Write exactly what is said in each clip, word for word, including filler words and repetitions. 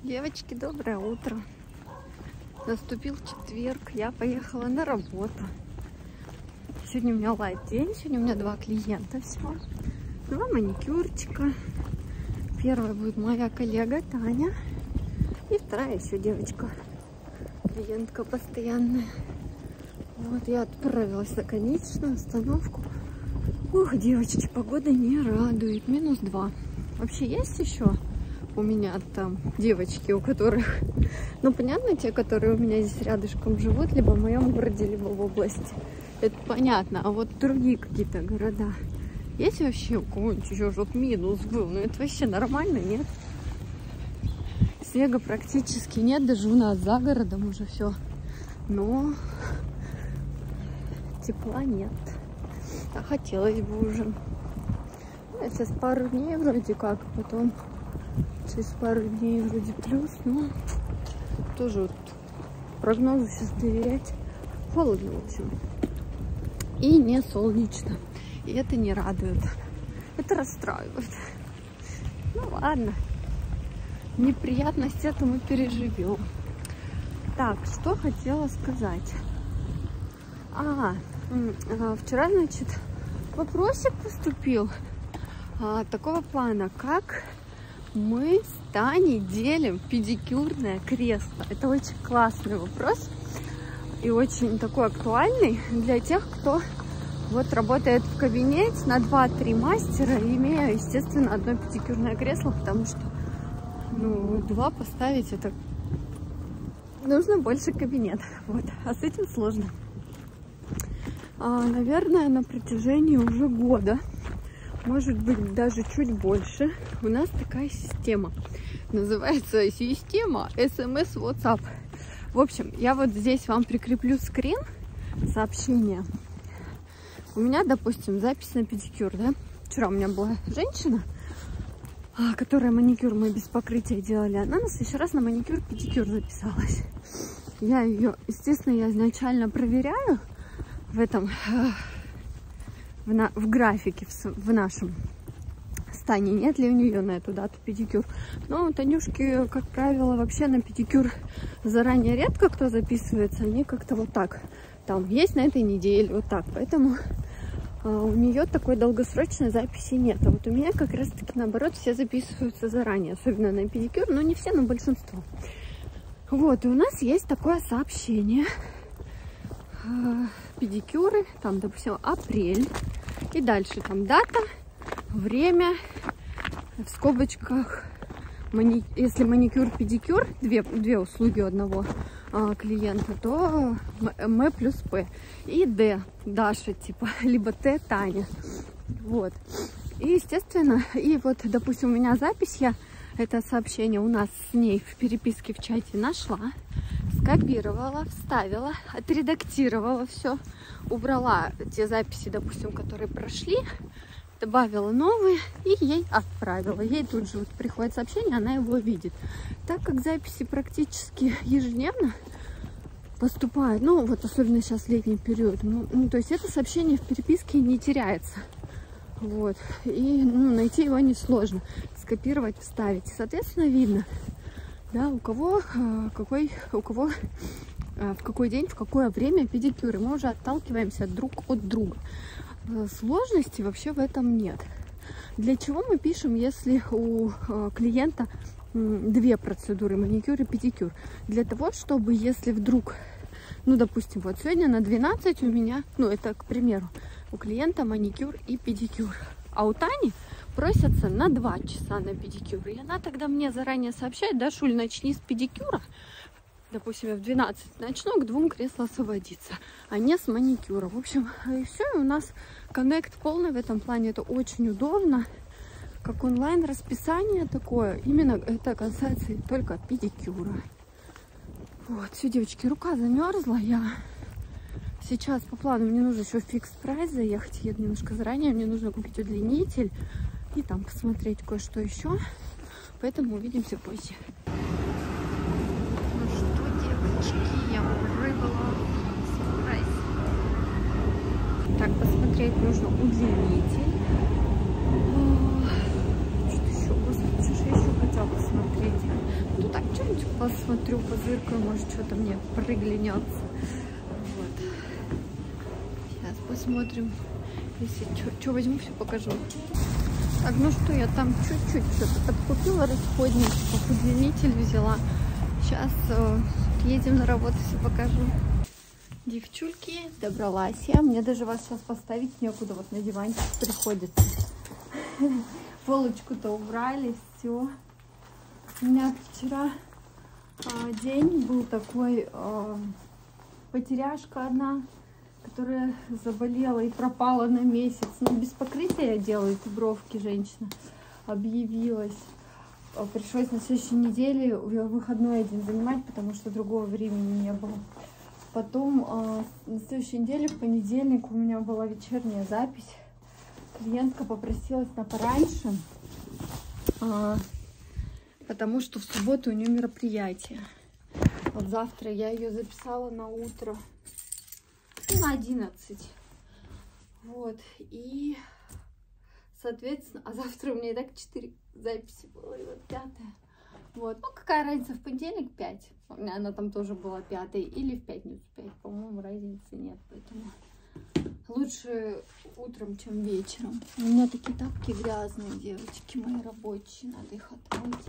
Девочки, доброе утро. Наступил четверг, я поехала на работу. Сегодня у меня лайт день, сегодня у меня два клиента всего. Два маникюрчика. Первая будет моя коллега Таня. И вторая еще девочка, клиентка постоянная. Вот я отправилась на конечную остановку. Ух, девочки, погода не радует. Минус два. Вообще есть еще у меня там девочки, у которых, ну понятно, те, которые у меня здесь рядышком живут, либо в моем городе, либо в области. Это понятно. А вот другие какие-то города. Есть вообще у кого-нибудь еще вот минус был? Ну это вообще нормально, нет? Снега практически нет, даже у нас за городом уже все. Но тепла нет. А хотелось бы уже. Ну, сейчас пару дней вроде как, потом через пару дней вроде плюс. Но тоже вот прогнозу сейчас доверять. Холодно, в общем. И не солнечно. И это не радует. Это расстраивает. Ну ладно. Неприятность это мы переживем. Так, что хотела сказать. А, вчера, значит, вопросик поступил а, такого плана, как мы с Таней делим педикюрное кресло. Это очень классный вопрос и очень такой актуальный для тех, кто вот работает в кабинете на два-три мастера, имея, естественно, одно педикюрное кресло, потому что ну, два поставить это нужно больше кабинет. Вот. А с этим сложно. А, наверное, на протяжении уже года, может быть, даже чуть больше, у нас такая система. Называется система эс эм эс WhatsApp. В общем, я вот здесь вам прикреплю скрин сообщения. У меня, допустим, запись на педикюр, да? Вчера у меня была женщина, которая маникюр мы без покрытия делали. Она на следующий раз на маникюр-педикюр записалась. Я ее, естественно, я изначально проверяю в этом, в, на, в графике, в, в нашем стане, нет ли у нее на эту дату педикюр. Но у Танюшки, как правило, вообще на педикюр заранее редко кто записывается. Они как-то вот так, там, есть на этой неделе, вот так. Поэтому а, у нее такой долгосрочной записи нет. А вот у меня как раз-таки наоборот все записываются заранее, особенно на педикюр, но не все, но большинство. Вот, и у нас есть такое сообщение. Педикюры, там, допустим, апрель. И дальше там дата, время, в скобочках, мани... если маникюр-педикюр, две, две услуги у одного а, клиента, то М плюс П. И Д, Даша, типа, либо Т, Таня. Вот. И, естественно, и вот, допустим, у меня запись, я это сообщение у нас с ней в переписке в чате нашла, скопировала, вставила, отредактировала все, убрала те записи, допустим, которые прошли, добавила новые и ей отправила. Ей тут же вот приходит сообщение, она его видит. Так как записи практически ежедневно поступают, ну вот особенно сейчас летний период, ну, ну то есть это сообщение в переписке не теряется. Вот. И ну, найти его несложно. Скопировать, вставить. Соответственно, видно, да, у кого какой, у кого в какой день, в какое время педикюры. Мы уже отталкиваемся друг от друга. Сложности вообще в этом нет. Для чего мы пишем, если у клиента две процедуры, маникюр и педикюр? Для того, чтобы, если вдруг, ну, допустим, вот сегодня на двенадцать у меня, ну, это, к примеру, у клиента маникюр и педикюр. А у Тани просятся на два часа на педикюр. И она тогда мне заранее сообщает: да, Шуль, начни с педикюра. Допустим, я в двенадцать начну, к двум кресла освободиться, а не с маникюра. В общем, и все, и у нас коннект полный в этом плане. Это очень удобно. Как онлайн расписание такое. Именно это касается только педикюра. Вот, все, девочки, рука замерзла. Я сейчас по плану, мне нужно еще в фикс прайс заехать. Еду немножко заранее. Мне нужно купить удлинитель и там посмотреть кое-что еще. Поэтому увидимся позже. Ну что, девочки, я прибыла в прайс. Так, посмотреть нужно удлинитель. Что еще? Господи, что же я еще хотела посмотреть? Ну так, посмотрю, позыркаю, может что-то мне приглянется. Вот. Сейчас посмотрим. Если что возьму, все покажу. Так, ну что, я там чуть-чуть что-то подкупила, расходничков, удлинитель взяла. Сейчас э, едем на работу, все покажу. Девчульки, добралась я. Мне даже вас сейчас поставить некуда, вот на диванчик приходится. Полочку-то убрали, все. У меня вчера э, день был такой, э, потеряшка одна, которая заболела и пропала на месяц. Ну, без покрытия я делаю эти бровки, женщина объявилась. Пришлось на следующей неделе выходной один занимать, потому что другого времени не было. Потом э, на следующей неделе, в понедельник, у меня была вечерняя запись. Клиентка попросилась на пораньше, э, потому что в субботу у нее мероприятие. Вот завтра я ее записала на утро, на одиннадцать. Вот, и, соответственно, а завтра у меня и так четыре записи было, и вот пятая. Вот, ну какая разница, в понедельник пять, она там тоже была пятой, или в пятницу пять, по-моему, разницы нет, поэтому лучше утром, чем вечером. У меня такие тапки грязные, девочки мои рабочие, надо их отмыть.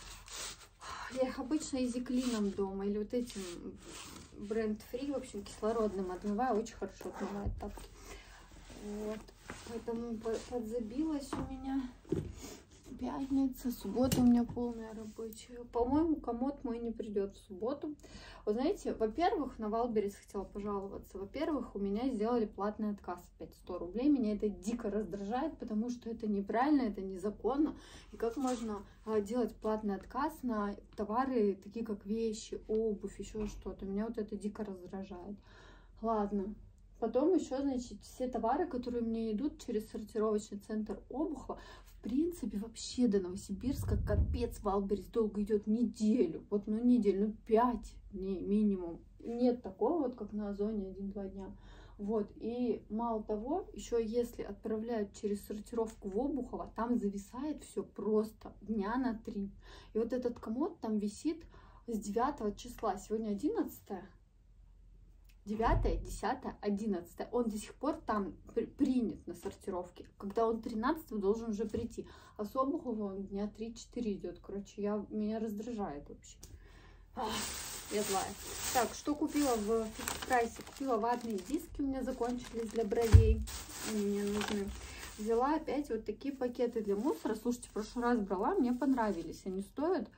Я их обычно изиклином дома, или вот этим бренд Free, в общем, кислородным отмываю, очень хорошо отмывает тапки. Вот, поэтому подзабилась у меня. Пятница, суббота у меня полная рабочая. По-моему, комод мой не придет в субботу. Вы знаете, во-первых, на Валберес хотела пожаловаться. Во-первых, у меня сделали платный отказ опять сто рублей. Меня это дико раздражает, потому что это неправильно, это незаконно. И как можно делать платный отказ на товары, такие как вещи, обувь, еще что-то. Меня вот это дико раздражает. Ладно. Потом еще, значит, все товары, которые мне идут через сортировочный центр Обухова, в принципе, вообще до Новосибирска капец, Валберес долго идет неделю. Вот, ну, неделю, ну, пять дней минимум. Нет такого, вот, как на Озоне, один-два дня. Вот, и мало того, еще если отправляют через сортировку в Обухово, там зависает все просто дня на три. И вот этот комод там висит с девятого числа, сегодня одиннадцатое. девятое, десятое, одиннадцатое. Он до сих пор там при принят на сортировке. Когда он тринадцатого должен уже прийти. А с Обухова он дня три-четыре идет. Короче, я, меня раздражает вообще. Ах, я злая. Так, что купила в прайсе? Купила ватные диски, у меня закончились для бровей. Они мне нужны. Взяла опять вот такие пакеты для мусора. Слушайте, в прошлый раз брала, мне понравились. Они стоят...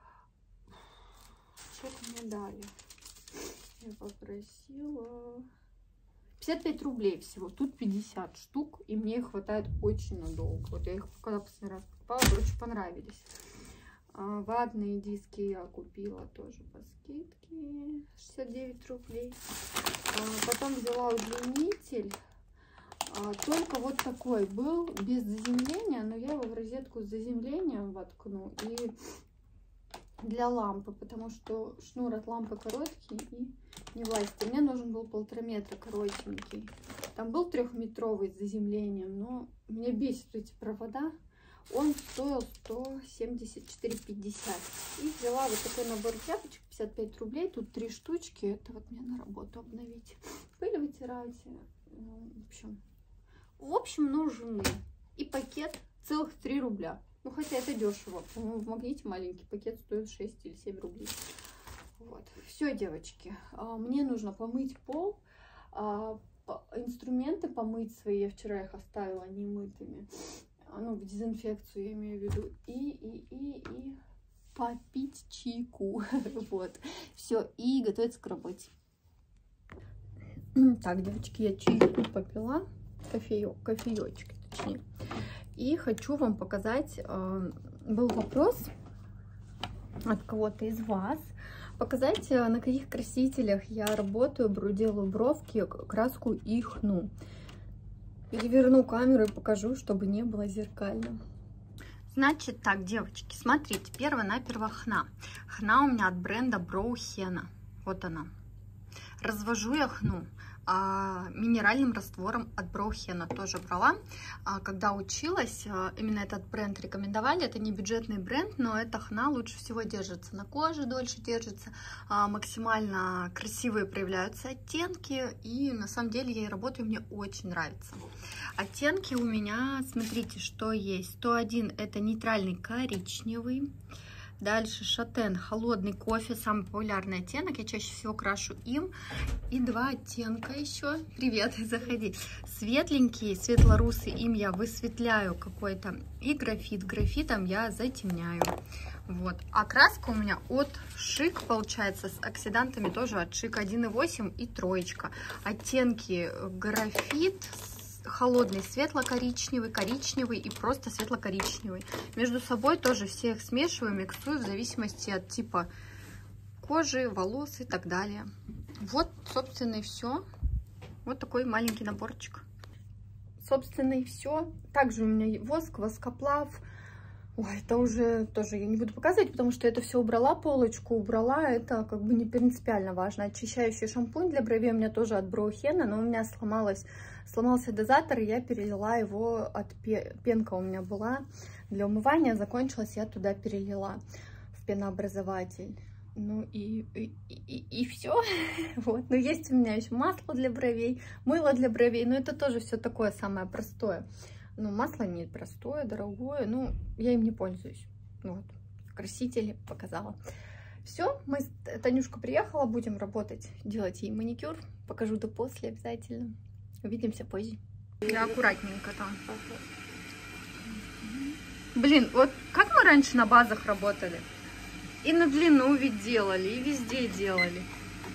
Что-то мне дали. Я попросила пятьдесят пять рублей всего. Тут пятьдесят штук, и мне их хватает очень надолго. Вот я их когда последний раз покупала, короче, понравились. А, ватные диски я купила тоже по скидке, шестьдесят девять рублей. А, потом взяла удлинитель. А, только вот такой был, без заземления, но я его в розетку с заземлением воткну. И для лампы, потому что шнур от лампы короткий и не влазит. Мне нужен был полтора метра коротенький. Там был трехметровый с заземлением, но меня бесит эти провода. Он стоил сто семьдесят четыре пятьдесят. И взяла вот такой набор тряпочек, пятьдесят пять рублей. Тут три штучки. Это вот мне на работу обновить. Пыль вытирать. В общем, в общем, нужны. И пакет целых три рубля. Ну, хотя это дешево. По-моему, в Магните маленький пакет стоит шесть или семь рублей. Вот. Все, девочки. Мне нужно помыть пол. Инструменты помыть свои. Я вчера их оставила немытыми. Ну, в дезинфекцию я имею в виду. И, и, и, и попить чайку. Вот. Все. И готовиться к работе. Так, девочки, я чайку попила. Кофеек, кофеечки, точнее. И хочу вам показать, был вопрос от кого-то из вас, показать, на каких красителях я работаю, делаю бровки, краску и хну. Переверну камеру и покажу, чтобы не было зеркально. Значит так, девочки, смотрите, перво-наперво хна. Хна у меня от бренда Brow Henna. Вот она. Развожу я хну а, минеральным раствором от Brow Henna. Тоже брала. А, когда училась, а, именно этот бренд рекомендовали. Это не бюджетный бренд, но эта хна лучше всего держится на коже, дольше держится. А, максимально красивые проявляются оттенки. И на самом деле я и работаю, мне очень нравится. Оттенки у меня, смотрите, что есть. сто один это нейтральный коричневый. Дальше шатен, холодный кофе, самый популярный оттенок, я чаще всего крашу им. И два оттенка еще, привет, заходи. Светленький, светло-русый, им я высветляю какой-то. И графит, графитом я затемняю. Вот, а краска у меня от Шик, получается, с оксидантами тоже от Шик один и восемь и троечка. Оттенки графит, холодный светло-коричневый, коричневый и просто светло-коричневый. Между собой тоже все их смешиваю, миксую в зависимости от типа кожи, волос и так далее. Вот, собственно, и все. Вот такой маленький наборчик. Собственно, и все. Также у меня воск, воскоплав. Ой, это уже тоже я не буду показывать, потому что это все убрала, полочку убрала. Это как бы не принципиально важно. Очищающий шампунь для бровей у меня тоже от Brow Henna, но у меня сломалось, сломался дозатор, и я перелила его от пенка у меня была для умывания, закончилась, я туда перелила в пенообразователь. Ну и, и, и, и все. Вот. Но есть у меня еще масло для бровей, мыло для бровей, но это тоже все такое самое простое. Ну, масло не простое, дорогое, ну, я им не пользуюсь. Вот, красители показала. Все, мы, Танюшка приехала, будем работать, делать ей маникюр. Покажу до после обязательно. Увидимся позже. Я аккуратненько там. Блин, вот как мы раньше на базах работали? И на длину ведь делали, и везде делали.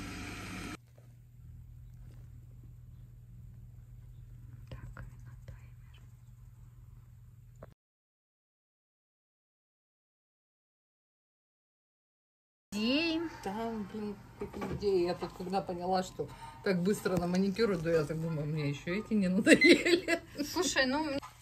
Да, блин, какие идеи. Я тут когда поняла, что так быстро на маникюр иду, я так думаю, мне еще эти не надоели. Слушай, ну...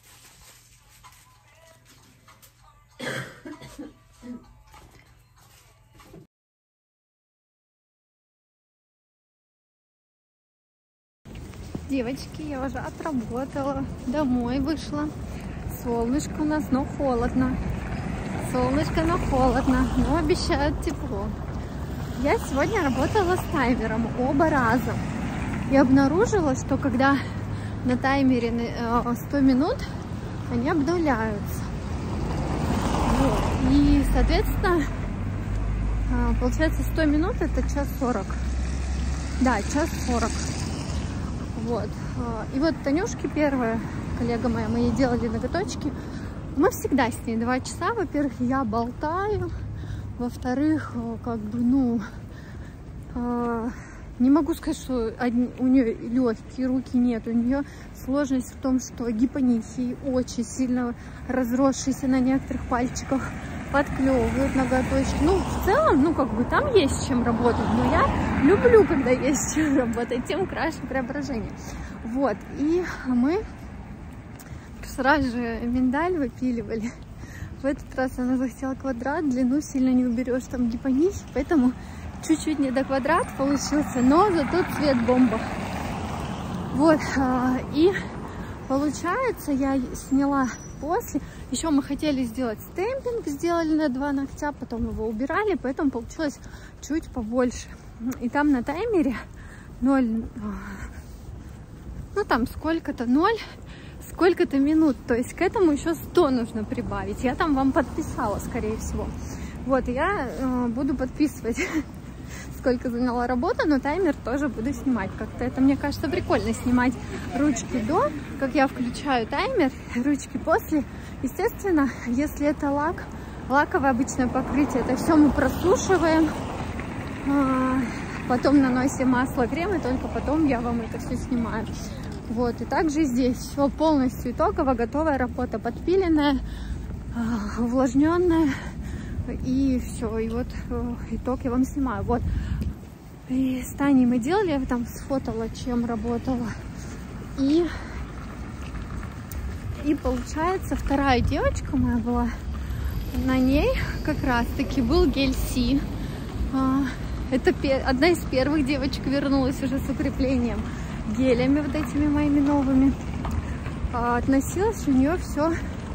Девочки, я уже отработала. Домой вышла. Солнышко у нас, но холодно. Солнышко, но холодно. Но обещают тепло. Я сегодня работала с таймером оба раза. И обнаружила, что когда на таймере сто минут, они обнуляются. Вот. И, соответственно, получается сто минут это час сорок. Да, час сорок. Вот. И вот Танюшки первая, коллега моя, мы ей делали ноготочки. Мы всегда с ней два часа. Во-первых, я болтаю. Во-вторых, как бы, ну, э, не могу сказать, что одни, у нее легкие руки нет. У нее сложность в том, что гипонихий очень сильно разросшийся на некоторых пальчиках, подклевывают ноготочки. Ну, в целом, ну, как бы, там есть с чем работать. Но я люблю, когда есть с чем работать, тем краше преображение. Вот, и мы сразу же миндаль выпиливали. В этот раз она захотела квадрат, длину сильно не уберешь, там гипонихи, поэтому чуть-чуть не до квадрата получился, но зато цвет бомба. Вот, и получается, я сняла после, еще мы хотели сделать стемпинг, сделали на два ногтя, потом его убирали, поэтому получилось чуть побольше. И там на таймере ноль, ну там сколько-то, ноль, сколько-то минут, то есть к этому еще сто нужно прибавить. Я там вам подписала, скорее всего. Вот, я э, буду подписывать, сколько заняла работа, но таймер тоже буду снимать. Как-то это, мне кажется, прикольно снимать ручки до, как я включаю таймер, ручки после. Естественно, если это лак, лаковое обычное покрытие, это все мы просушиваем, э, потом наносим масло, крем, и только потом я вам это все снимаю. Вот, и также здесь все полностью итогово, готовая работа, подпиленная, увлажненная, и все, и вот итог я вам снимаю. Вот, и с Таней мы делали, я там сфотала, чем работала, и, и получается, вторая девочка моя была, на ней как раз-таки был гель Си. Это одна из первых девочек вернулась уже с укреплением. гелями вот этими моими новыми. А, относилась у нее все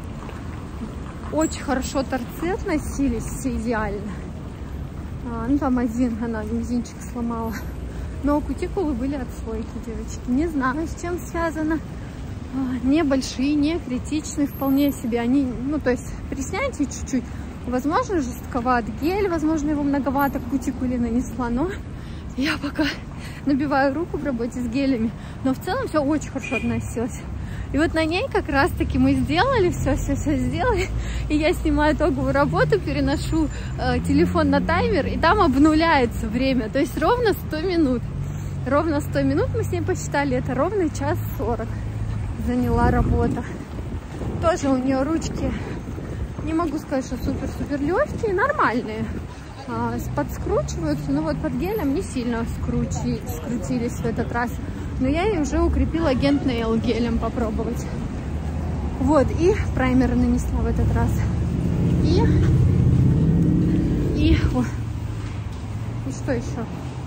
очень хорошо, торцы относились, все идеально. А, ну там один, она мизинчик сломала. Но кутикулы были отслойки, девочки. Не знаю, с чем связано. А, небольшие, не критичные, вполне себе. Они, ну то есть, присняйте чуть-чуть. Возможно, жестковат гель, возможно, его многовато к кутикуле нанесла, но я пока набиваю руку в работе с гелями. Но в целом все очень хорошо относилось. И вот на ней как раз-таки мы сделали все, все, все сделали. И я снимаю итоговую работу, переношу э, телефон на таймер, и там обнуляется время. То есть ровно сто минут. Ровно сто минут мы с ней посчитали, это ровно час сорок заняла работа. Тоже у нее ручки, не могу сказать, что супер-супер легкие, нормальные. А, подскручиваются, но вот под гелем не сильно скручи, скрутились в этот раз. Но я ей уже укрепила Агент Нейл гелем попробовать. Вот, и праймер нанесла в этот раз. И... И... О, и что еще?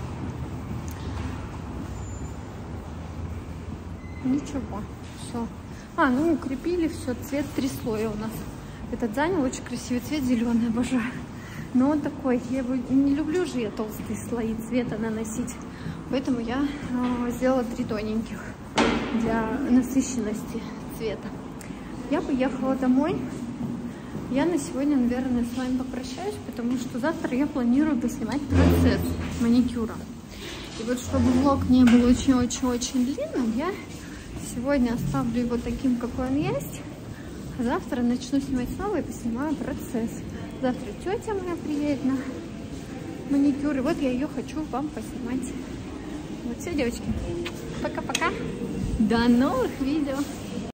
Ничего. Все. А, ну укрепили все. Цвет три слоя у нас. Этот занял очень красивый цвет, зеленый, обожаю. Но он такой, я его не люблю же я толстые слои цвета наносить. Поэтому я э, сделала три тоненьких для насыщенности цвета. Я поехала домой. Я на сегодня, наверное, с вами попрощаюсь, потому что завтра я планирую поснимать процесс маникюра. И вот чтобы влог не был очень-очень-очень длинным, я сегодня оставлю его таким, какой он есть. А завтра начну снимать снова и поснимаю процесс. Завтра тетя моя приедет на маникюр. И вот я ее хочу вам поснимать. Вот все, девочки. Пока-пока. До новых видео.